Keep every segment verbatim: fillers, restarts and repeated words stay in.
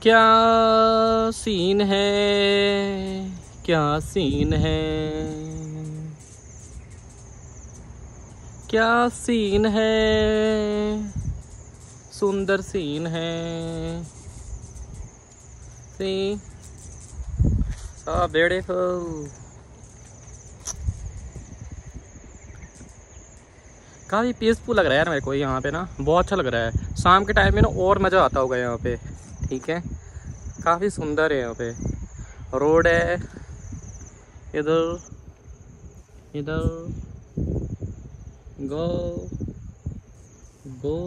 क्या सीन है, क्या सीन है, क्या सीन है, सुंदर सीन है। See so beautiful। काफ़ी पीसफुल लग रहा है यार मेरे को यहाँ पे ना, बहुत अच्छा लग रहा है। शाम के टाइम में ना और मज़ा आता होगा यहाँ पे। ठीक है, काफ़ी सुंदर है यहाँ पे। रोड है इधर, इधर गो गो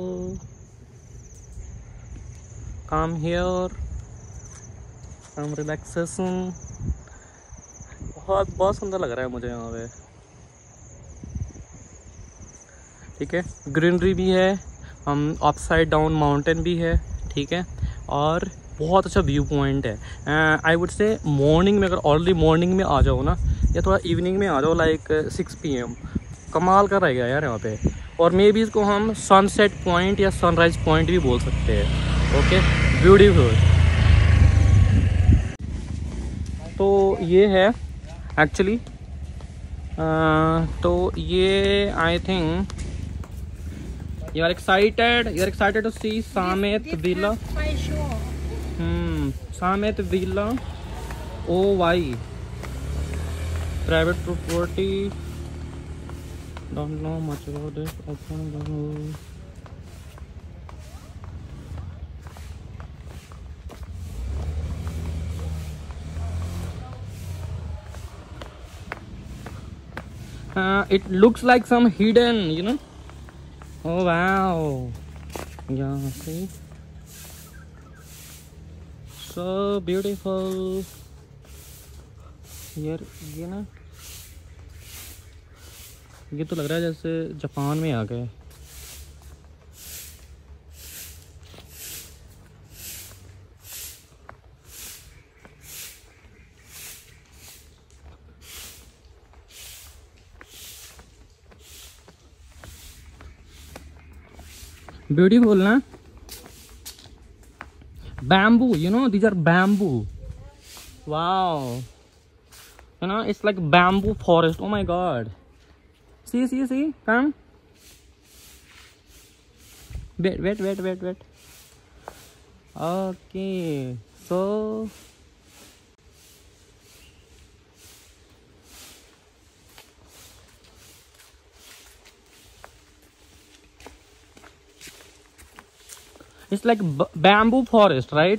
कम हियर, कम रिलैक्सेशन। बहुत बहुत सुंदर लग रहा है मुझे यहाँ पे। ठीक है, ग्रीनरी भी है, हम अपसाइड डाउन माउंटेन भी है। ठीक है, और बहुत अच्छा व्यू पॉइंट है। आई वुड से मॉर्निंग में, अगर ऑलरेडी मॉर्निंग में आ जाओ ना, या थोड़ा इवनिंग में आ जाओ, लाइक सिक्स पी एम, कमाल का रहेगा यार यहाँ पे। और मे बी इसको हम सनसेट पॉइंट या सनराइज पॉइंट भी बोल सकते हैं। Okay, beautiful. तो ये है एक्चुअली, तो ये I think you are excited, you are excited to see Samet Villa। hmm Samet Villa, O Y, private property, don't know much about this। open uh, it looks like some hidden, you know। Oh wow, yeah, see, so beautiful। यार ये ना, ये तो लग रहा है जैसे Japan में आ गए। Beautiful na, bamboo, you know, these are bamboo। Wow, you know, it's like bamboo forest। Oh my god, see see see, come, wait wait wait wait wait okay, so it's like b bamboo forest, right?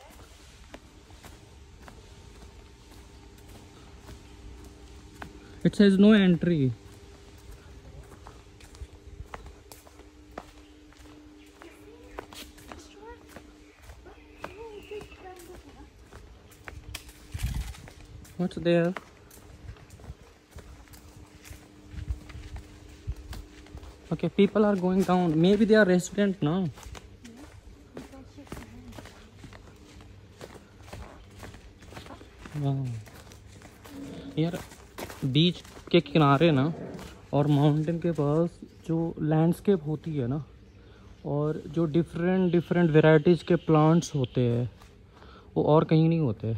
It says no entry। What's there? Okay, people are going down, maybe they are resident now। यार बीच के किनारे ना और mountain के पास जो landscape होती है ना, और जो डिफरेंट डिफरेंट वेराइटीज़ के प्लांट्स होते हैं, वो और कहीं नहीं होते।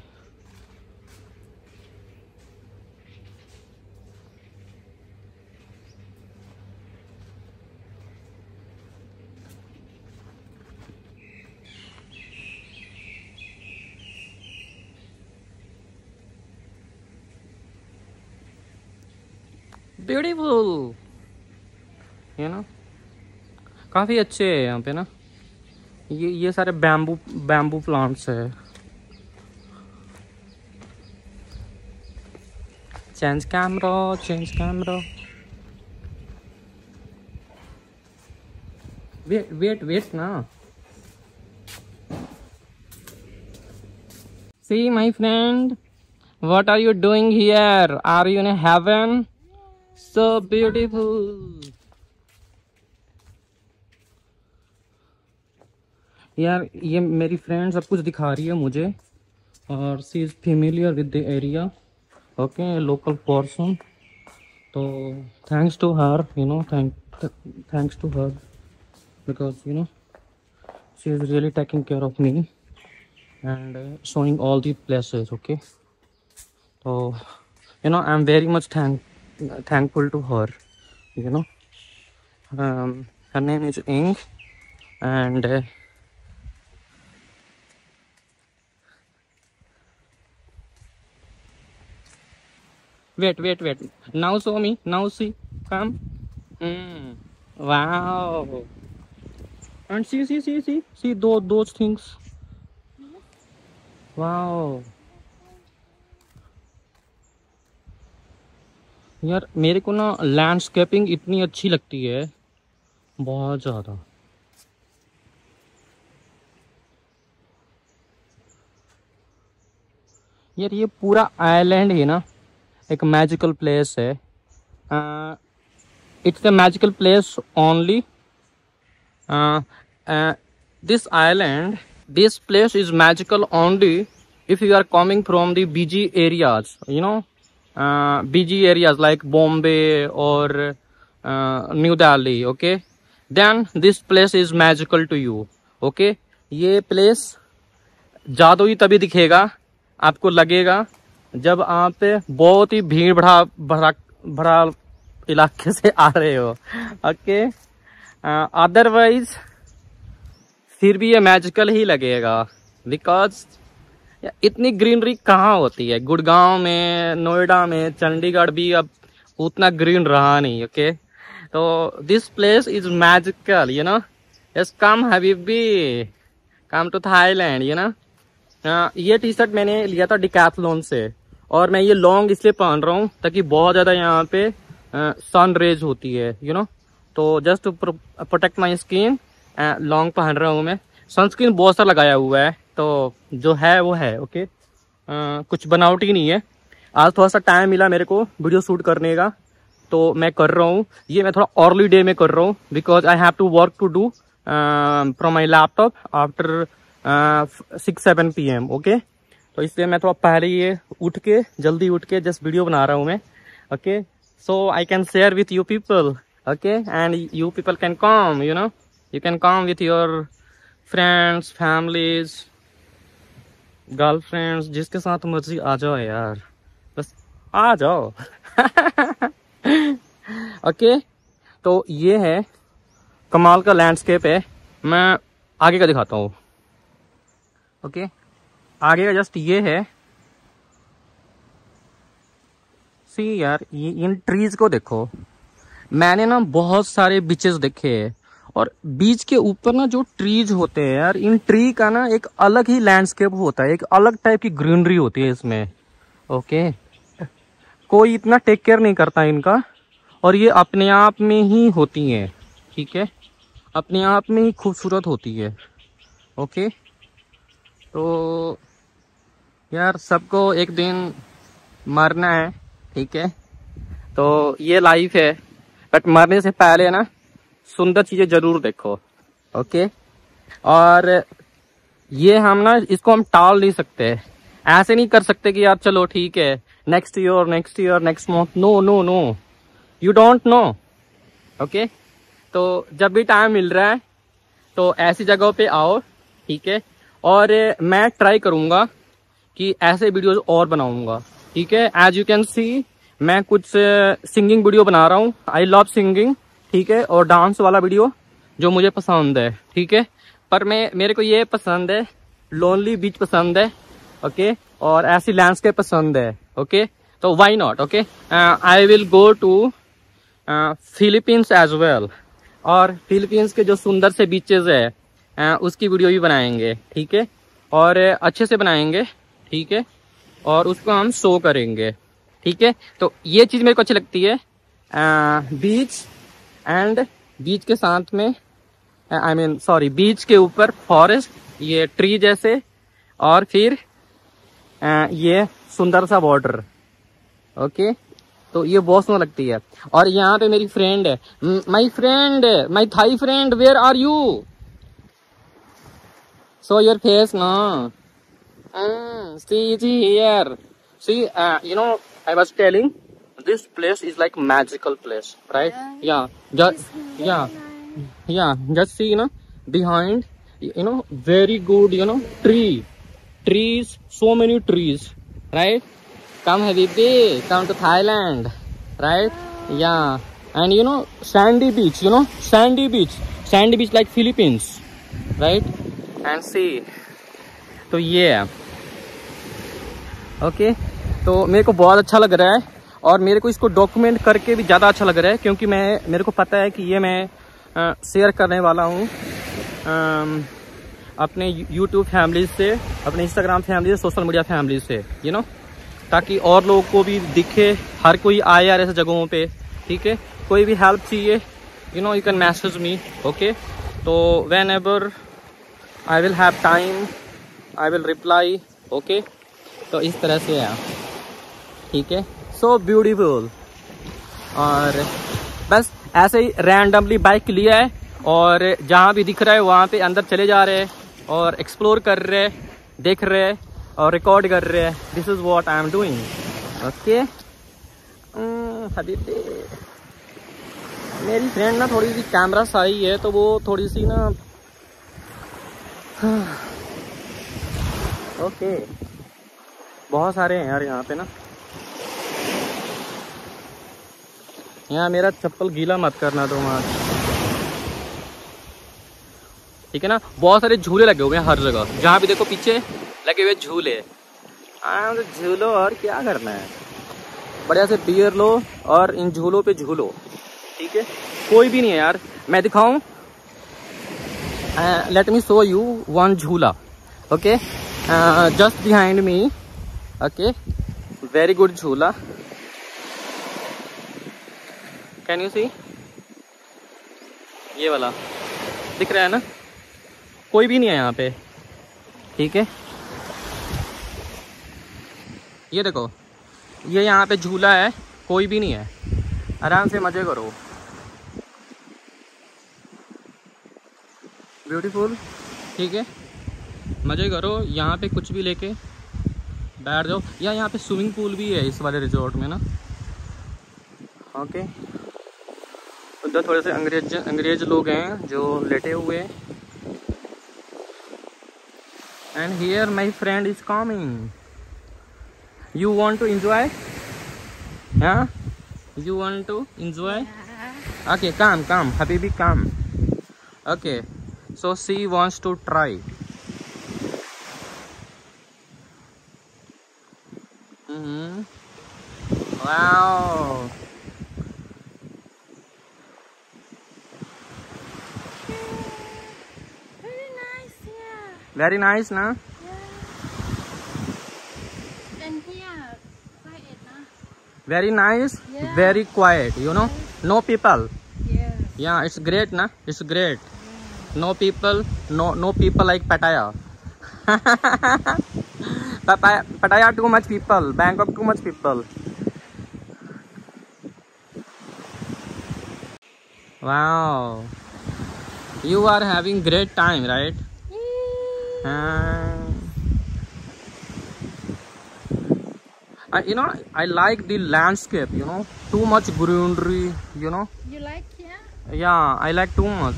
ब्यूटीफुल, यू नो, काफ़ी अच्छे है यहाँ पे ना। ये ये सारे बैम्बू बैम्बू प्लांट्स है। Change camera, change camera, wait wait wait ना। See my friend, what are you doing here? Are you in heaven? So beautiful। यार ये मेरी फ्रेंड सब कुछ दिखा रही है मुझे, और she is familiar with the area. Okay, local person. तो thanks to her, you know, thank thanks to her because you know she is really taking care of me. and uh, showing all the places. Okay, so you know I'm very much thank thankful to her. You know, um, her name is Ing, and uh, wait, wait, wait. Now show me. Now see. Come. Mm. Wow. And see, see, see, see, see those those things. Wow. यार मेरे को ना landscaping इतनी अच्छी लगती है, बहुत ज़्यादा। यार ये पूरा आइलैंड ही ना एक मैजिकल प्लेस है। It's a magical place only. This island, this place is magical only if you are coming from the busy areas, you know, busy areas like Bombay or uh, New Delhi. Okay, then this place is magical to you. Okay, ये place जादुई तभी दिखेगा, आपको लगेगा जब आप बहुत ही भीड़ भरा भरा भरा इलाके से आ रहे हो। ओके, अदरवाइज फिर भी ये मैजिकल ही लगेगा, बिकॉज इतनी ग्रीनरी कहाँ होती है। गुड़गांव में, नोएडा में, चंडीगढ़ भी अब उतना ग्रीन रहा नहीं। ओके, तो this place is magical, you know. Yes, come हबीबी, come to Thailand, you know. ये टी शर्ट मैंने लिया था डिकैथलॉन से, और मैं ये लॉन्ग इसलिए पहन रहा हूँ ताकि बहुत ज़्यादा यहाँ पे सन रेज होती है, यू नो। तो just to protect my skin long पहन रहा हूँ मैं। सनस्क्रीन बहुत सा लगाया हुआ है, तो जो है वो है। ओके, आ, कुछ बनावटी नहीं है। आज थोड़ा सा टाइम मिला मेरे को वीडियो शूट करने का, तो मैं कर रहा हूँ। ये मैं थोड़ा अर्ली डे में कर रहा हूँ, because I have to work to do from my laptop after six seven P M. Okay, तो इसलिए मैं थोड़ा पहले ये उठ के जल्दी उठ के जस्ट वीडियो बना रहा हूँ मैं। Okay, so I can share with you people. Okay, and you people can come, you know, you can come with your friends, families, girlfriends, जिसके साथ मर्जी आ जाओ यार, बस आ जाओ। ओके, तो ये है कमाल का लैंडस्केप है। मैं आगे का दिखाता हूँ। ओके, आगे का जस्ट ये है। सी यार, ये इन ट्रीज को देखो। मैंने ना बहुत सारे बीचेस देखे हैं, और बीच के ऊपर ना जो ट्रीज होते हैं यार, इन ट्री का ना एक अलग ही लैंडस्केप होता है, एक अलग टाइप की ग्रीनरी होती है इसमें। ओके, कोई इतना टेक केयर नहीं करता इनका, और ये अपने आप में ही होती हैं। ठीक है, अपने आप में ही खूबसूरत होती है। ओके, तो यार सबको एक दिन मरना है, ठीक है, तो ये लाइफ है, बट मरने से पहले ना सुंदर चीजें जरूर देखो। ओके, और ये हम ना इसको हम टाल नहीं सकते, ऐसे नहीं कर सकते कि यार चलो ठीक है next year next year next month. No no no, you don't know. Okay, तो जब भी टाइम मिल रहा है तो ऐसी जगहों पे आओ, ठीक है, और मैं ट्राई करूंगा कि ऐसे वीडियोस और बनाऊंगा। ठीक है, एज यू कैन सी मैं कुछ सिंगिंग वीडियो बना रहा हूँ। आई लव सिंगिंग, ठीक है, और डांस वाला वीडियो जो मुझे पसंद है। ठीक है, पर मैं मेरे को ये पसंद है, लोनली बीच पसंद है। ओके, और ऐसी लैंडस्केप पसंद है। ओके, तो why not. Okay, I will go to Philippines as well, और फिलीपींस के जो सुंदर से बीचेस है uh, उसकी वीडियो भी बनाएंगे। ठीक है, और अच्छे से बनाएंगे। ठीक है, और उसको हम शो करेंगे। ठीक है, तो ये चीज मेरे को अच्छी लगती है, बीच एंड बीच के साथ में, आई मीन सॉरी, बीच के ऊपर फॉरेस्ट, ये ट्री जैसे, और फिर uh, ये सुंदर सा बॉर्डर। ओके, तो ये बहुत सुंदर लगती है। और यहाँ पे मेरी फ्रेंड है, my friend, my Thai friend, where are you? Show your face ना। सी जी here, see, you know, I was telling this place is like magical place, right? Yeah, yeah, just yeah, yeah, just see, you know, behind, you know, very good, you know, tree, trees, so many trees, right? Come Habibi, come to Thailand, right? Yeah, and you know sandy beach, you know sandy beach, sandy beach like Philippines, right? And see, तो ये है okay okay? तो मेरे को बहुत अच्छा लग रहा है और मेरे को इसको डॉक्यूमेंट करके भी ज़्यादा अच्छा लग रहा है क्योंकि मैं मेरे को पता है कि ये मैं शेयर करने वाला हूँ अपने यूट्यूब फैमिली से, अपने इंस्टाग्राम फैमिली से, सोशल मीडिया फैमिली से, यू नो, ताकि और लोगों को भी दिखे, हर कोई आए यार ऐसे जगहों पे, ठीक है। कोई भी हेल्प चाहिए, you know, you can message me, okay. तो whenever I will have time I will reply, okay. तो इस तरह से है, ठीक है। So beautiful. और बस ऐसे ही रैंडमली बाइक लिया है और जहाँ भी दिख रहा है वहाँ पे अंदर चले जा रहे हैं और एक्सप्लोर कर रहे हैं, देख रहे हैं और रिकॉर्ड कर रहे हैं। This is what I am doing, okay. हबीबी, मेरी फ्रेंड ना थोड़ी सी कैमरा साई है तो वो थोड़ी सी ना ओके। बहुत सारे हैं यार यहाँ पे ना। यहाँ मेरा चप्पल गीला मत करना तुम आज, ठीक है ना। बहुत सारे झूले लगे हुए हैं हर जगह, जहाँ भी देखो पीछे लगे हुए झूले। हाँ तो झूलो और क्या करना है, बढ़िया से बियर लो और इन झूलों पे झूलो, ठीक है। कोई भी नहीं है यार, मैं दिखाऊं, let me show you one झूला, okay, just behind me, okay, very good झूला। कैन यू सी, ये वाला दिख रहा है ना। कोई भी नहीं है यहाँ पे, ठीक है। ये देखो, ये यहाँ पे झूला है, कोई भी नहीं है, आराम से मजे करो। ब्यूटीफुल, ठीक है, मजे करो। यहाँ पे कुछ भी लेके बैठ जाओ। या यहाँ पे स्विमिंग पूल भी है इस वाले रिजॉर्ट में ना, ओके। उधर थोड़े से अंग्रेज अंग्रेज लोग हैं जो लेटे हुए हैं। And here my friend is coming. You want to enjoy? हाँ, you want to enjoy? Okay, come come हबीबी, come. Okay, so she wants to try. Wow, very nice na? Yeah. And here, quiet na? Very nice, yeah. Very quiet, you know, no people. Yes. Yeah, it's great na, it's great. Yeah. No people, no no people like Pattaya. Pattaya, Pattaya too much people, Bangkok too much people. Wow, you are having great time, right? Uh, I, you know, I like the landscape, you know, too much greenery, you know. You like here? Yeah, I like too much.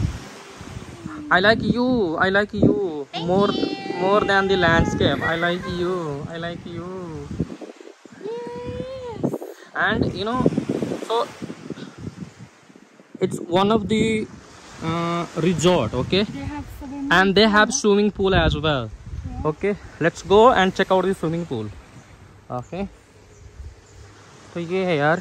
I like you, I like you Thank more you. more than the landscape. I like you, I like you. Yes. And you know, so it's one of the uh, resort, okay. They have swimming And they have pool. swimming pool as well. Yeah. Okay, let's go and check out the swimming pool. Okay, तो ये है यार।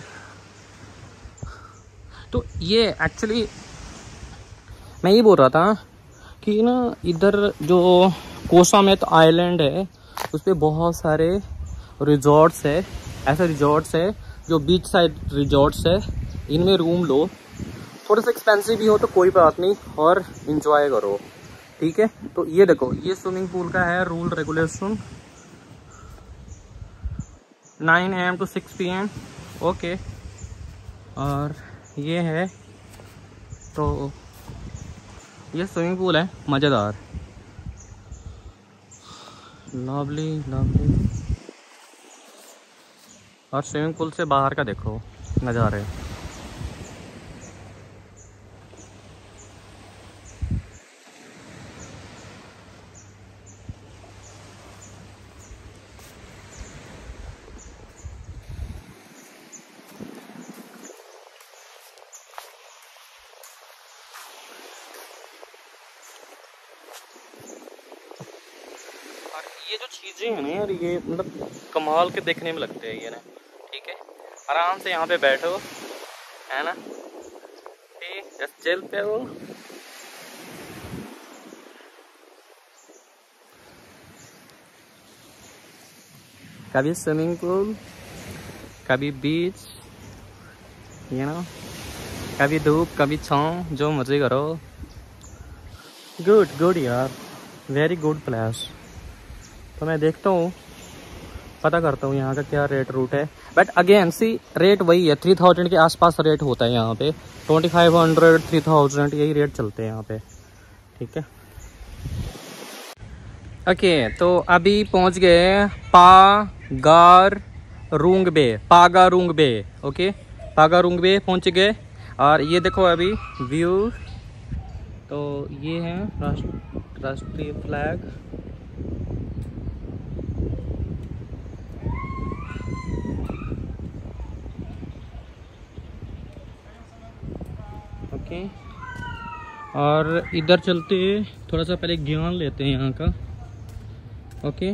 तो ये actually मैं ये बोल रहा था कि ना इधर जो कोसामेत आइलैंड है उस पर बहुत सारे रिजॉर्ट्स है, ऐसे रिजॉर्ट्स है जो बीच साइड रिजॉर्ट्स है। इनमें रूम लो, थोड़े से एक्सपेंसिव भी हो तो कोई बात नहीं, और इंजॉय करो, ठीक है। तो ये देखो, ये स्विमिंग पूल का है rule regulation, nine A M to six P M, okay. और ये है, तो ये स्विमिंग पूल है, मज़ेदार, लवली लवली। और स्विमिंग पूल से बाहर का देखो नज़ारे। और ये जो चीज़ें हैं ना यार, ये मतलब कमाल के देखने में लगते हैं ये ना। ठीक है, आराम से यहाँ पे बैठो, है ना, ठीक, जस्ट चिल पे हो। कभी स्विमिंग पूल, कभी बीच, यू नो, कभी धूप, कभी छाँव, जो मर्जी करो। गुड गुड यार, वेरी गुड प्लेस। तो मैं देखता हूँ, पता करता हूँ यहाँ का क्या रेट रूट है। बट अगेन सी रेट वही है, थ्री थाउजेंड के आसपास रेट होता है यहाँ पे। Twenty five hundred three thousand यही रेट चलते हैं यहाँ पे। ठीक है, ओके okay, तो अभी पहुँच गए पागार रुंग बे, पागा रुंग बे। ओके, पागा रुंग बे पहुँच गए। और ये देखो अभी व्यू, तो ये है राष्ट्र राष्ट्रीय फ्लैग। ओके, और इधर चलते थोड़ा सा पहले ज्ञान लेते हैं यहाँ का। ओके,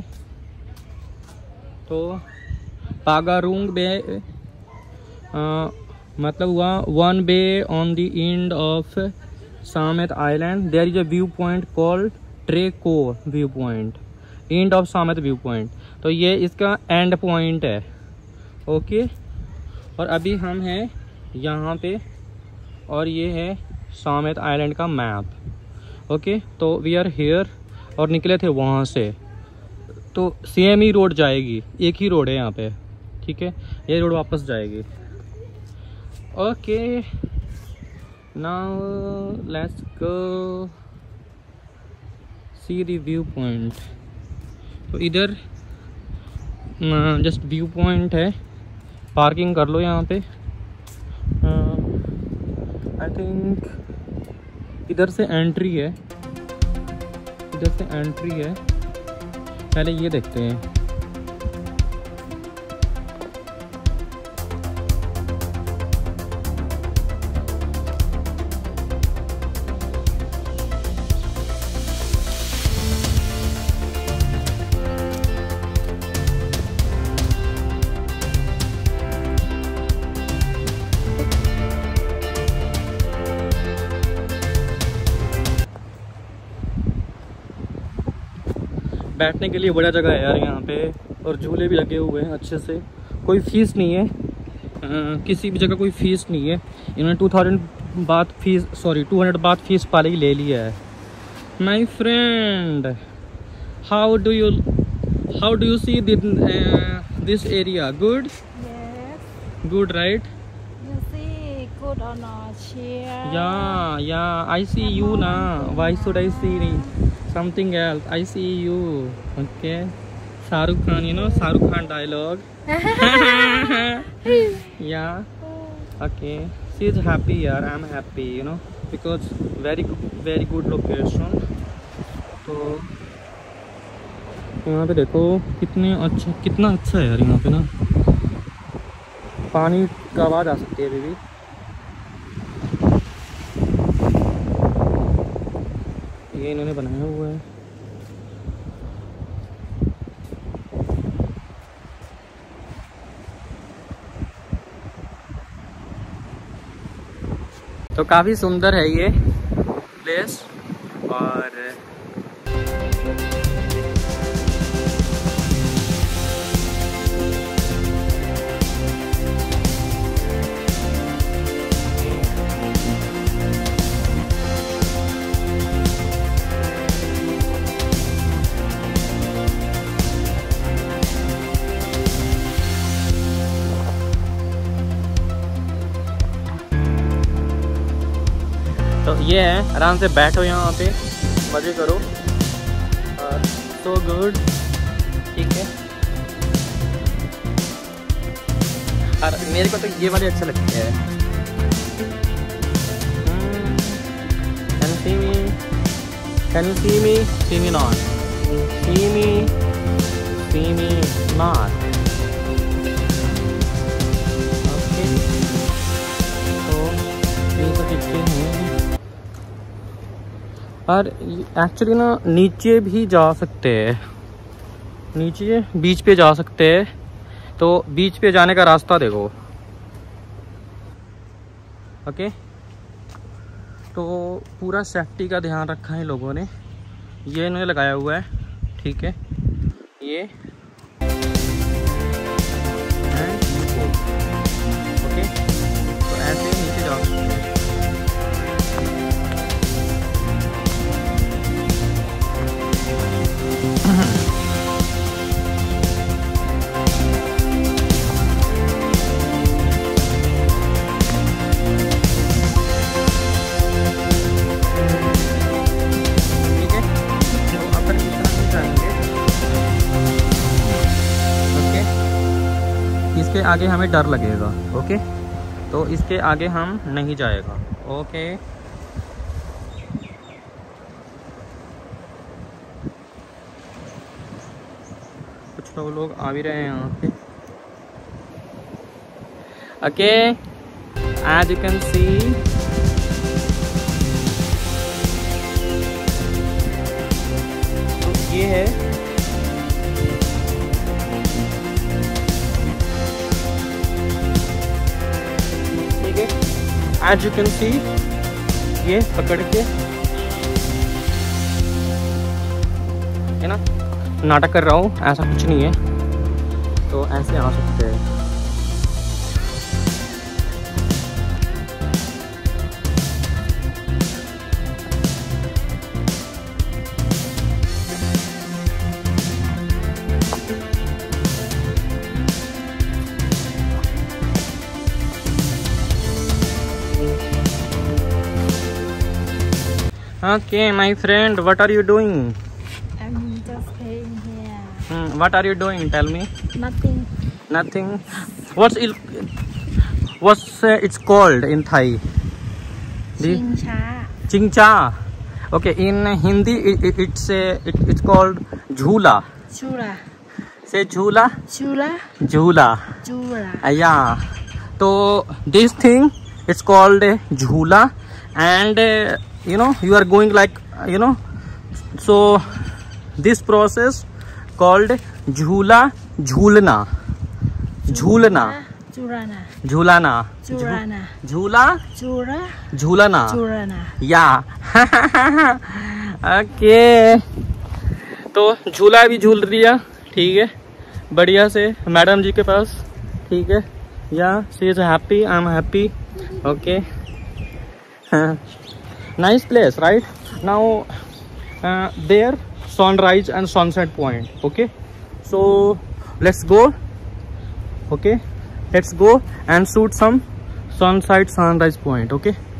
तो पागारुंग बे आ, मतलब हुआ one bay on the end of Samet island, there is a view point called Treco view point, end of Samet view point. तो ये इसका एंड पॉइंट है। ओके, और अभी हम हैं यहाँ पे, और ये है सामेत आइलैंड का मैप। ओके, तो वी आर हेयर, और निकले थे वहाँ से। तो सेम ही रोड जाएगी, एक ही रोड है यहाँ पे। ठीक है, ये रोड वापस जाएगी। Okay, now let's go see the view point. तो इधर जस्ट व्यू पॉइंट है, पार्किंग कर लो यहाँ पे। आई थिंक इधर से एंट्री है, इधर से एंट्री है। पहले ये देखते हैं। बैठने के लिए बड़ा जगह है यार यहाँ पे, और झूले भी लगे हुए हैं अच्छे से। कोई फीस नहीं है, आ, किसी भी जगह कोई फीस नहीं है। इन्होंने two thousand baht fees, sorry two hundred baht fees पहले ही ले लिया है। My friend, how do you how do you see this area? Good? Yes. Good right? You see good or not? Cheer. Yeah, yeah, I see you now. Why should I see something else? I see you. Okay. Shahrukh Khan, you know, Shahrukh Khan dialogue. Yeah. Okay. She's happy, yaar. I'm happy, you know, because very good, very good location. तो यहाँ पे देखो कितने अच्छा, कितना अच्छा है यार यहाँ पे ना। पानी का आवाज़ आ सकती है अभी भी। ये इन्होंने बनाया हुआ है। तो काफ़ी सुंदर है ये प्लेस। और तो ये है, आराम से बैठो यहाँ पे, मज़े करो। और सो गुड। ठीक है, और मेरे को तो ये वाले अच्छे लगते हैं। Can you see me? Can you see me? See me not. See me? See me not. Okay, तो ये तो दिखते हैं। और एक्चुअली ना नीचे भी जा सकते हैं, नीचे बीच पे जा सकते हैं। तो बीच पे जाने का रास्ता देखो। ओके, तो पूरा सेफ्टी का ध्यान रखा है लोगों ने, ये इन्होंने लगाया हुआ है, ठीक है। ये ओके, तो ऐसे नीचे जा सकते हैं। इसके आगे हमें डर लगेगा। ओके, तो इसके आगे हम नहीं जाएगा। ओके, कुछ लोग लोग आ भी रहे हैं यहाँ पे। Okay, as you can see तो ये है एज यू कैन सी, ये पकड़ के है ना, नाटक कर रहा हूँ, ऐसा कुछ नहीं है। तो ऐसे आ सकते हैं। Okay, my friend, what are you doing? I'm just staying here. Hmm, what are you doing? Tell me. Nothing. Nothing. What's it? What's uh, it's called in Thai? Ching cha. Chingcha. Okay, in Hindi it, it, it's uh, it, it's called jhula. Chula. Say jhula. Chula. Jhula. Chula. Uh, yeah. So this thing it's called uh, jhula, and uh, you know you are going like uh, you know so this process called jhula jhulna jhulna Chulana. झूलाना Chulana. झूला Chula. झूलाना Chulana. या okay, तो झूला भी झूल दिया, ठीक है, बढ़िया से मैडम जी के पास, ठीक है। या she is happy, I am happy. Okay, nice place, right? Now uh, there sunrise and sunset point. Okay, so let's go. Okay, let's go and shoot some sunset sunrise point. Okay.